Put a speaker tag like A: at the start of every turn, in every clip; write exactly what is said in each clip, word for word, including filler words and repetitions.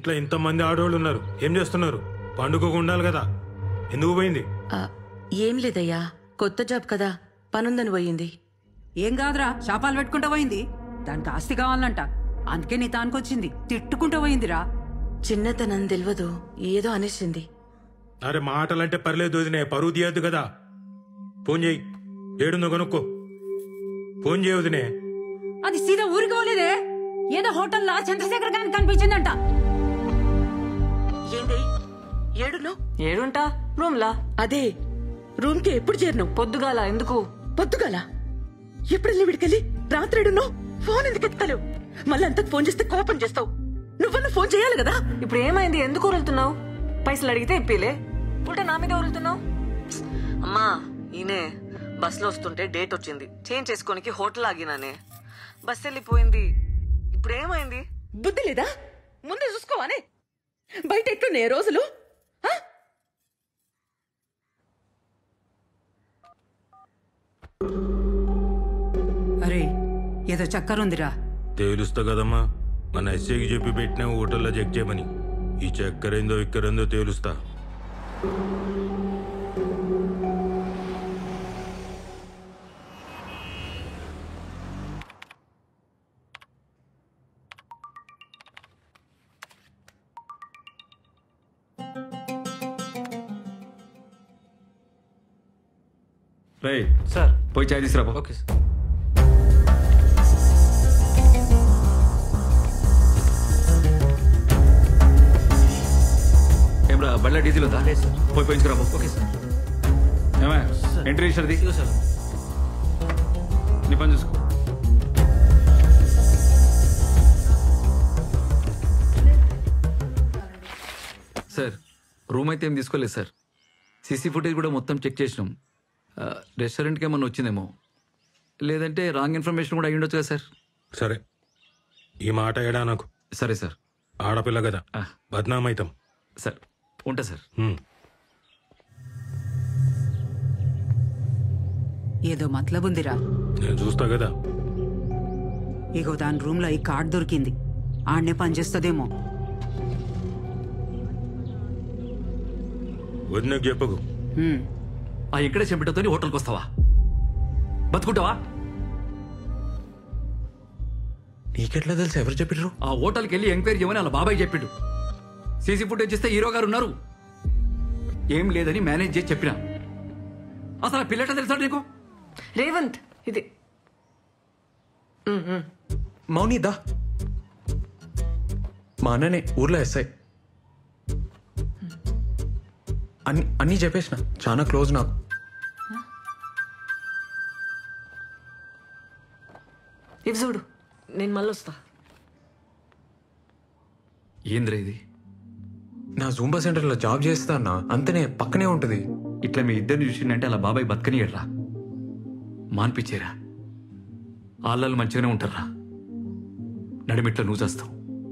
A: ఇంట్లో ఇంతమంది ఆడవాళ్ళు ఉన్నారు, ఏం చేస్తున్నారు? పండుగకు ఉండాలి కదా, ఎందుకు పోయింది?
B: ఏం లేదయ్యా, కొత్త జాబ్ కదా, పనుందని పోయింది.
C: ఏం కాదురా, శాపాలు పెట్టుకుంటూ పోయింది. దానికి ఆస్తి కావాలంట, అందుకే నీ తానుకొచ్చింది. తిట్టుకుంటూ పోయిందిరా.
B: చిన్నతనం తెలియదు, ఏదో అనేసింది.
A: అరే మాటలంటే పర్లేదు వదినే, పరువు తీయద్దు కదా. ఫోన్ చేయి, ఏడుందో కనుక్కో. ఫోన్ చేయ వదినే.
C: అది సీదా ఊరికి పోలేదే, ఏదో హోటల్లో చంద్రశేఖర్ గారికి కనిపించిందంట.
B: ఏంది ఏడును?
D: ఏడుంటా రూమ్లా.
B: అదే రూమ్ కి ఎప్పుడు చేరినావు?
D: పొద్దుగాల. ఎందుకు
B: పొద్దుగాల? ఎప్పుడెళ్ళి విడికెళ్ళి రాత్రి ఏడున్నావు? ఫోన్ ఎందుకు ఎత్తుతలేవు? మళ్ళీ అంతకు ఫోన్ చేస్తే కోపం చేస్తావు. నువ్వన్నా ఫోన్ చేయాలి కదా.
D: ఇప్పుడు ఏమైంది? ఎందుకు వదులుతున్నావు? పైసలు అడిగితే ఇప్పిలే, ఉల్టా నా మీద వదులుతున్నావు. అమ్మా ఈయనే బస్ లో వస్తుంటే డేట్ వచ్చింది, చేంజ్ చేసుకోనికి హోటల్ ఆగినానే. బస్ వెళ్ళిపోయింది. ఇప్పుడు ఏమైంది?
B: బుద్ధి లేదా? ముందే చూసుకోవానే. బయట ఎట్లున్నాయి రోజులు?
C: అరే ఏదో చక్కరుందిరా.
A: తేలుస్తా కదమ్మా, మన ఎస్ఐకి చెప్పి పెట్టినా హోటల్లో చెక్ చేయమని. ఈ చక్కరేందో ఇక్కరేందో తేలుస్తా.
E: రే సార్, పోయి చాయ్ తీసుకురా. Okay sir. ఏమ్రా బళ్ళ డీజిల్ ఉందా? పోయి పోయించుకురా. Okay sir. ఏమే ఎంట్రీ ఇచ్చారది సార్, నీ పని చూసుకో. సార్ రూమ్ అయితే ఏం తీసుకోలేదు సార్. సీసీ ఫుటేజ్ కూడా మొత్తం చెక్ చేసినాం. రెస్టారెంట్కి ఏమన్నా వచ్చిందేమో, లేదంటే రాంగ్ ఇన్ఫర్మేషన్ కూడా అయ్యి ఉండొచ్చు కదా సార్.
A: సరే ఈ మాట ఏడా నాకు.
E: సరే సార్.
A: ఆడపిల్ల కదా, బద్నామైతాం.
E: సార్ ఉంటా సార్.
C: ఏదో మతలబుందిరా.
A: నేను చూస్తా కదా.
C: ఇగో దాని రూమ్ లో ఈ కార్డ్ దొరికింది, ఆడనే పనిచేస్తుందేమో.
A: వదినకు చెప్పకు.
E: ఆ ఇక్కడే చెంపటతో హోటల్కి వస్తావా? బతుకుంటావా?
F: నీకెట్లా తెలుసు? ఎవరు చెప్పిర్రు?
E: ఆ హోటల్కి వెళ్ళి ఎంక్వైరీ చేయమని అలా బాబాయ్ చెప్పిండు. సీసీ ఫుటేజ్ ఇస్తే హీరో గారు ఉన్నారు, ఏం లేదని మేనేజ్ చేసి చెప్పినా. అసలు ఆ పిల్లట తెలుసా నీకు?
D: రేవంత్ ఇది
F: మౌని దా. మా అన్ననే ఊర్లో ఎస్ఐ. అన్ని అన్నీ చెప్పేసిన, చాలా క్లోజ్ నాకు.
D: ఇవి చూడు, నేను మళ్ళీ వస్తా.
E: ఏంద్రా ఇది?
F: నా జూంబా సెంటర్లో జాబ్ చేస్తా అన్న, అంతనే పక్కనే ఉంటుంది.
E: ఇట్లా మీ ఇద్దరిని చూసిందంటే అలా బాబాయ్ బతకనియడ్రా, మాన్పించేరా. ఆళ్ళలు మంచిగానే ఉంటారా, నడిమిట్లో నువ్వు చేస్తావు.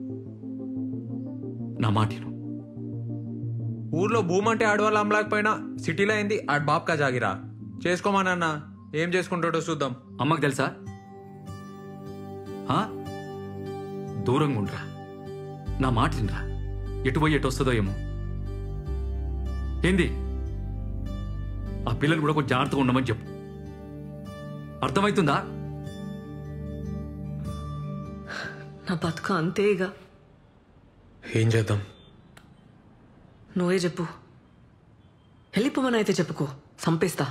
E: నా మాటిను.
F: ఊర్లో భూమి అంటే ఆడవాళ్ళు అమ్మలేకపోయినా సిటీలో అయింది ఆడ బాబ్కా జాగిరా. చేసుకోమానన్నా, ఏం చేసుకుంటాడో చూద్దాం.
E: అమ్మకు తెలుసా? దూరంగా ఉండరా, నా మాట వినరా. ఎటు పోయి ఎటు వస్తుందో ఏమో. ఏంది? ఆ పిల్లలు కూడా కొంచెం జాగ్రత్తగా ఉండమని చెప్పు, అర్థమవుతుందా?
D: నా బతుక అంతేగా.
F: ఏం చేద్దాం?
D: నువ్వే చెప్పు. వెళ్ళిపోమని అయితే చెప్పుకో, చంపేస్తా.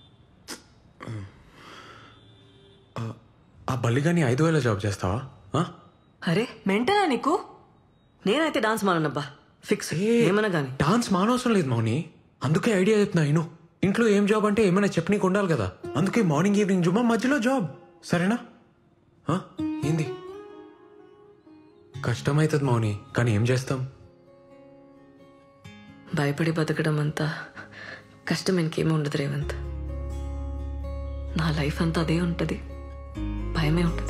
F: ఆ బల్లిగాని ఐదు వేల జాబ్ చేస్తావా?
D: అరే మెంటనా నీకు? నేనైతే డాన్స్ మానబ్బా, ఫిక్స్. ఏమన్నా గానీ
F: డాన్స్ మానవసరం లేదు మౌని, అందుకే ఐడియా చెప్తున్నా. నేను ఇంట్లో ఏం జాబ్ అంటే ఏమైనా చెప్పనీకి ఉండాలి కదా, అందుకే మార్నింగ్ ఈవినింగ్ జుమ్మా, మధ్యలో జాబ్. సరేనా? ఏంది? కష్టమవుతుంది మౌని, కానీ ఏం చేస్తాం?
D: భయపడి బతకడం అంతా కష్టం, ఇంకేమీ ఉండదు రేవంత్. నా లైఫ్ అంతా అదే ఉంటుంది, భయమే ఉంటుంది.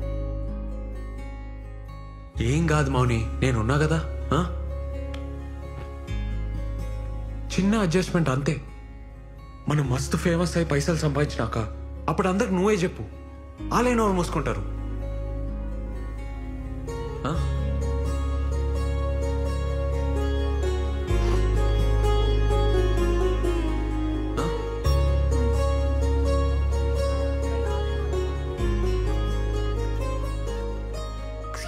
F: ఏం కాదు మౌని, నేనున్నా కదా. చిన్న అడ్జస్ట్మెంట్ అంతే. మనం మస్తు ఫేమస్ అయి పైసలు సంపాదించినాక అప్పుడు అందరికి నువ్వే చెప్పు, ఆలైన వాళ్ళు మూసుకుంటారు.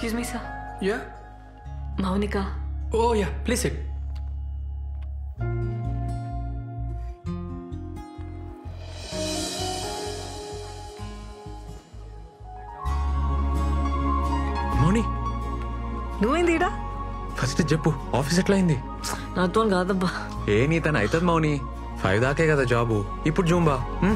D: Excuse me sir.
G: Yeah
D: Mounika.
G: Oh yeah please sit.
F: Mouni
D: నువ్వేంది ఈడ?
F: ఫస్ట్ చెప్పు, ఆఫీస్ ఎట్లా అయింది?
D: నాతో కాదబ్బా.
F: ఏ నీ తను అవుతుంది మౌని, ఫైవ్ దాకే కదా జాబు. ఇప్పుడు జూంబా. హ్మ్?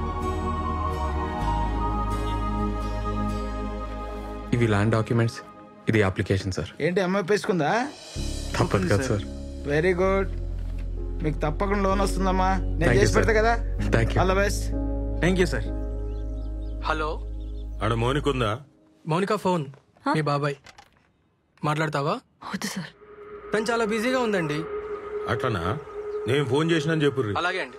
F: ఇవి ల్యాండ్ డాక్యుమెంట్స్, ఇది అప్లికేషన్ సార్.
H: ఏంటి అమ్మాయి పేసుకుందా?
F: తప్పదు కదా సార్.
H: వెరీ గుడ్, మీకు తప్పకుండా లోన్ వస్తుందమ్మా. నేను
F: Thank you,
H: చేసి
F: sir.
H: పెడతా కదా.
F: Thank you.
H: All the best.
G: Thank you sir. Hello
A: ఆడ మౌనికుందా?
G: మౌనిక ఫోన్ మీ బాబాయ్ మాట్లాడతావా?
D: వద్దు సార్.
G: తను చాలా బిజీగా ఉందండి.
A: అట్లనా? నేను ఫోన్ చేసినా చెప్పుర్రి.
G: అలాగే అండి.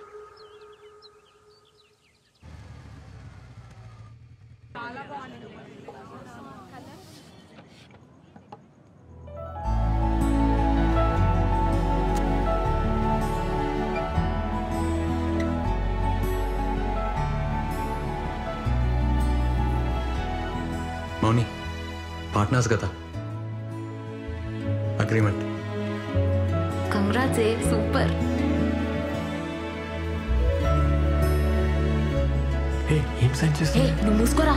F: మౌని పార్ట్నర్స్ కదా, అగ్రిమెంట్.
I: కంగ్రాట్స్ ఏ సూపర్.
F: ఏం సైన్
I: హే
F: చేస్తా?
I: నువ్వు మూసుకోరా.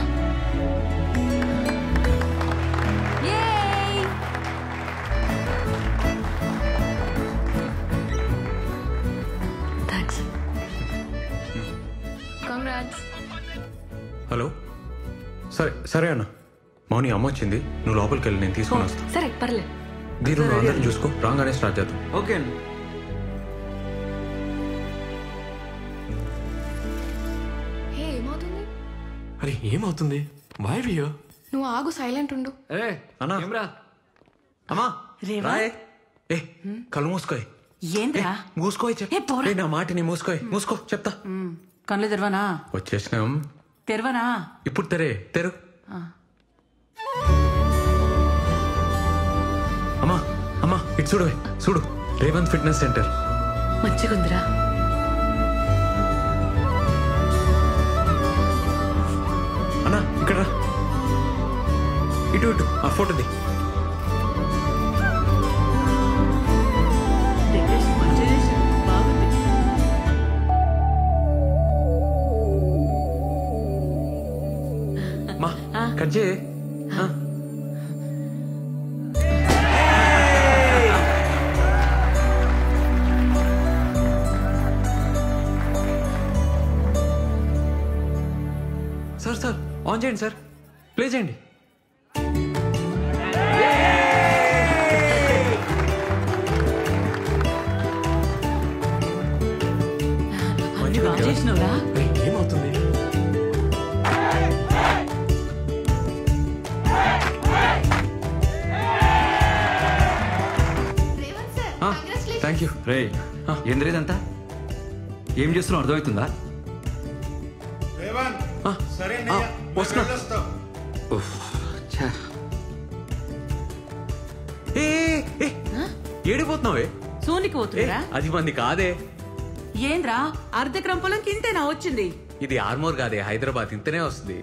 D: థ్యాంక్స్.
I: కంగ్రాట్స్.
F: హలో, సరే సరే అన్న. మౌని అమ్మ వచ్చింది, నువ్వు లోపలికి వెళ్ళి నేను తీసుకొని వస్తాను.
D: సరే పర్లే.
F: దీని నువ్వు అందరిని చూసుకో, రాగానే స్టార్ట్ చేద్దాం.
E: ఓకే అండి.
I: హే ఏమవుతుంది?
F: అరే ఏమవుతుంది? వై వియో?
I: నువ్వు ఆగు, సైలెంట్ ఉండు.
E: ఏ
F: అన్నా.
E: ఏమ్రా?
F: అమ్మా
C: రేవా?
F: రాయే. ఏ కళ్ళు మూసుకోయ్.
C: ఏంద్రా?
F: మూసుకోయ్
C: ఏ, పోరా.
F: చెప్పు. నా మాటని మూసుకోయ్. మూసుకో చెప్తా.
C: మ్, కళ్ళు తెరవనా?
F: వచ్చేసినాం.
C: తెరవనా?
F: ఇప్పుడు తెరే తెరు. అమ్మా అమ్మా ఇటు చూడు, చూడు, రేవంత్ ఫిట్నెస్ సెంటర్.
D: మంచిగుందిరా.
F: అన్నా ఇక్కడ రా. ఇటు ఇటు ఆ ఫోటోది.
C: డెకరేషన్ మంచిగా చేశారు. బాగుంది.
F: మా కట్ చేయి. ఆ. సార్ సార్ ఆన్ చేయండి సార్, ప్లే చేయండి.
C: అన్ని బాగా చేసినవురా.
F: ఏయ్, ఏమవుతుంది? Thank you.
E: రే ఏంద్రేదంతా ఏం చేస్తున్నావు అర్థమవుతుందా?
F: వస్తున్నా.
E: ఉఫ్, ఛా.
F: ఏ, ఏ, ఏ, ఏడిపోతున్నావే?
C: సోనికి
F: ఏ,
C: పోతుందిరా.
F: అది మంది కాదే.
C: ఏంద్రా అర్ధ క్రంపలం కింతేనా వచ్చింది?
F: ఇది ఆర్మోర్ కాదే, హైదరాబాద్. ఇంతనే వస్తుంది.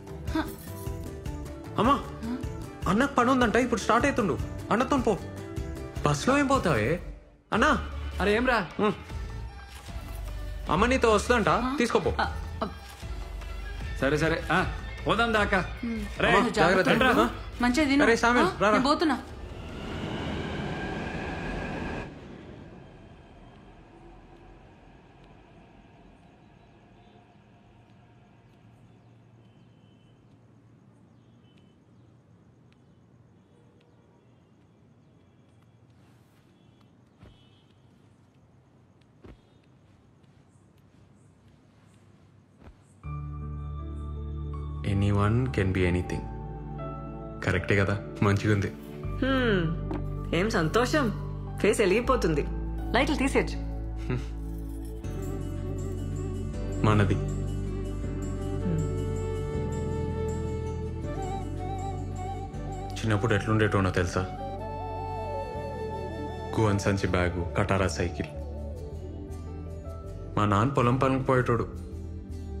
F: అమ్మా అన్నకు పని ఉందంట, ఇప్పుడు స్టార్ట్ అవుతుండు. అన్నతో పో. బస్సులో ఏం పోతావే? అన్నా
E: అరే ఏమ్రా?
F: అమ్మ నీతో వస్తుందంట, తీసుకోపో.
E: సరే సరే ఆ, పోదాం దాకా. రే,
F: అమ్మా,
C: నువ్వు
F: జాగ్రత్త.
C: జాగ్రత్త ఉండు.
F: ఆ?
C: మంచిగా తిను.
F: అరే, సామెల్,
C: ఆ,
F: రారా.
C: నేను పోతున్నా.
F: Anyone can be anything. కరెక్టే కదా, మంచిగా ఉంది.
D: హ్మ్, ఏం సంతోషం. ఫేస్ వెలిగిపోతుంది. లైట్లు తీసేయచ్చు.
F: మనది. చిన్నప్పుడు ఎట్లుండేటోనో తెలుసా? గువన్ సంచి బ్యాగు, కటారా సైకిల్. మా నాన్న పొలం పనికి పోయేటోడు.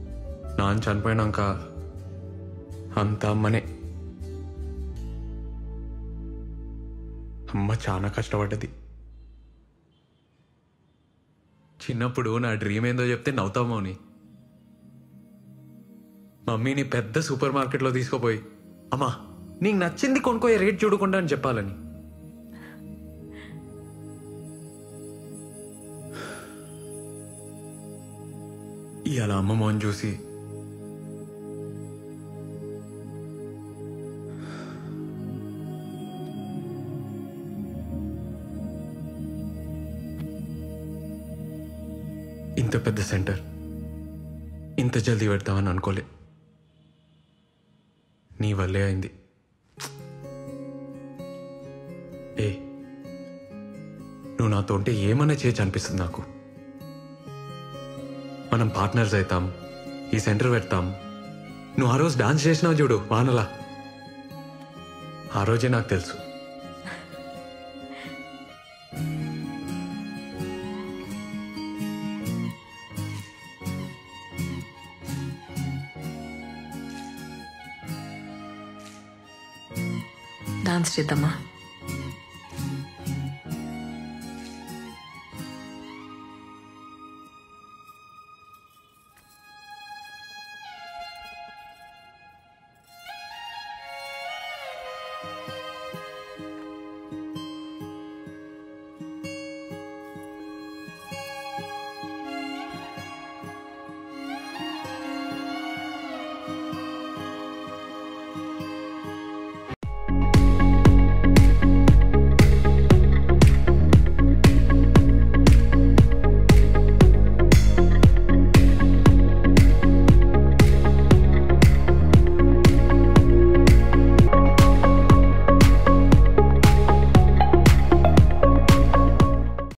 F: నాన్న చనిపోయినాక అంతా అమ్మనే. అమ్మ చాలా కష్టపడ్డది. చిన్నప్పుడు నా డ్రీమ్ ఏందో చెప్తే నవ్వుతావు మౌని. మమ్మీని పెద్ద సూపర్ మార్కెట్లో తీసుకుపోయి, అమ్మా నీకు నచ్చింది కొనుక్కోయే, రేట్ చూడకుండా అని చెప్పాలని. ఇవాళ అమ్మ మోహన్ చూసి ఇంత పెద్ద సెంటర్ ఇంత జల్దీ పెడతామని అనుకోలే. నీ వల్లే అయింది. ఏ నువ్వు నాతో ఉంటే ఏమన్నా చేయొచ్చు అనిపిస్తుంది నాకు. మనం పార్ట్నర్స్ అవుతాం, ఈ సెంటర్ పెడతాం. నువ్వు ఆ రోజు డాన్స్ చేసినావు చూడు వానలా, ఆ రోజే నాకు తెలుసు.
D: డాన్స్ చేద్దామా?